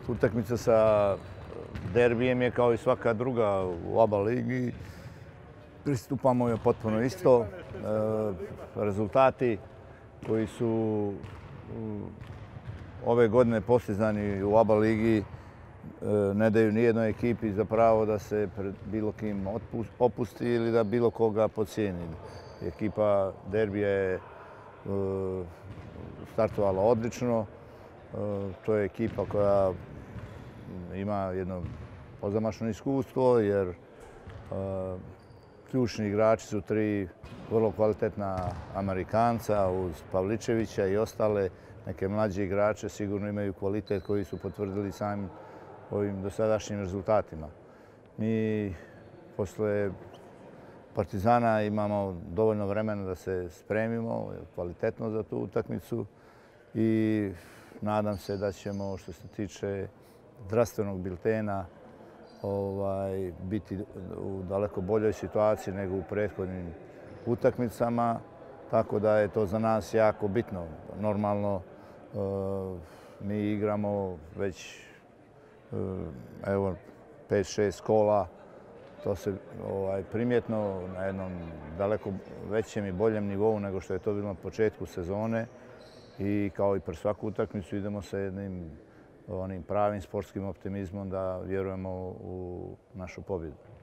Utakmica sa derbijem je kao i svaka druga u ABA ligi. Pristupamo je potpuno isto. Rezultati koji su ove godine postizani u ABA ligi ne daju nijednoj ekipi za pravo da se pred bilo kim opusti ili da bilo koga podcijeni. Ekipa derbija je startovala odlično. To je ekipa koja ima jedno pozamašno iskustvo jer ključni igrači su tri vrlo kvalitetna Amerikanca uz Pavličevića i ostale neke mlađe igrače sigurno imaju kvalitet koji su potvrdili samim ovim dosadašnjim rezultatima. Mi posle Partizana imamo dovoljno vremena da se spremimo kvalitetno za tu utakmicu i nadam se da ćemo, što se tiče zdravstvenog biltena, biti u daleko boljoj situaciji nego u prethodnim utakmicama, tako da je to za nas jako bitno. Normalno, mi igramo već 5-6 kola, to se primjetno na jednom daleko većem i boljem nivou nego što je to bilo na početku sezone i kao i pre svaku utakmicu idemo sa jednim onim pravim sportskim optimizmom da vjerujemo u našu pobjedu.